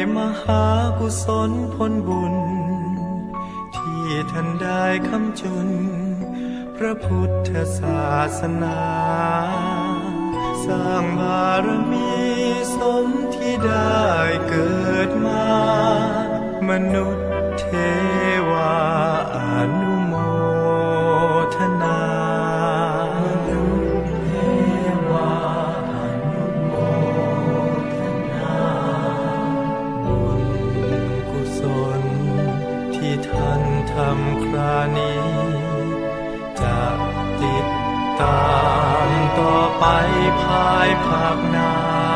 มหากุศลผลบุญที่ท่านได้คำจุนพระพุทธศาสนาสร้างบารมีสมที่ได้เกิดมามนุษย์เทวาอนุโมทนามนุษย์เทวาอนุโมทนาบุญกุศลที่ท่านทำครานี้จะติดตามต่อไปภายภาคหน้า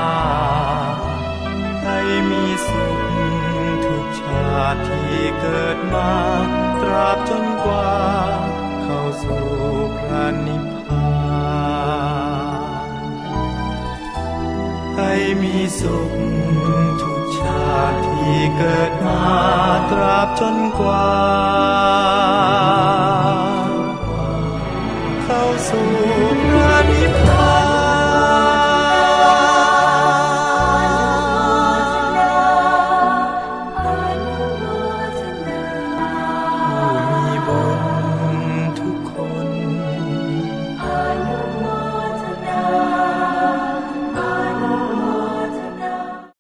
ให้มีสุขทุกชาติที่เกิดมาตราบจนกว่าเข้าสู่พระนิพพานให้มีสุขทุกชาติที่เกิดมาตราบจนกว่าเข้าสู่